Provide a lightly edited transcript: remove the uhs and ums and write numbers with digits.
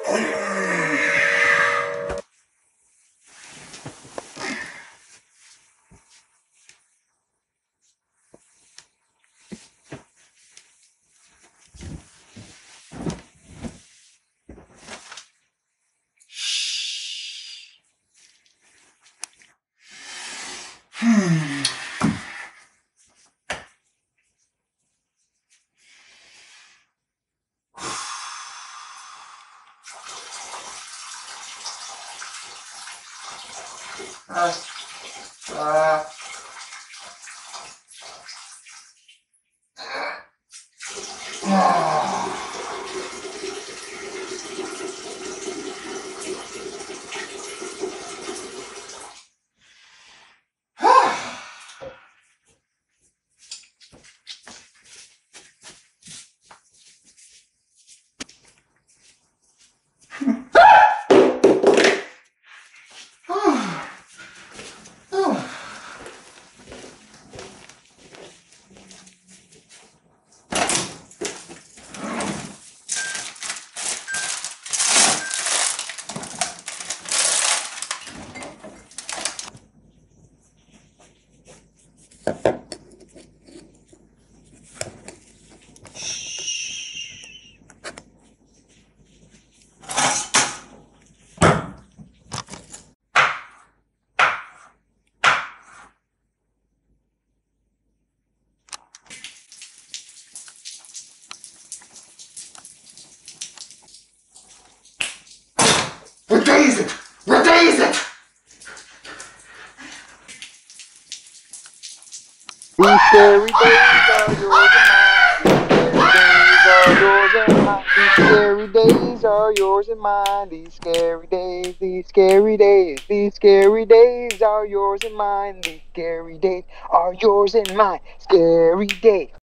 What day is it? What day is it? These scary days are yours and mine. These scary days, these scary days, these scary days are yours and mine. These scary days are yours and mine. These scary days are yours and mine. Scary days.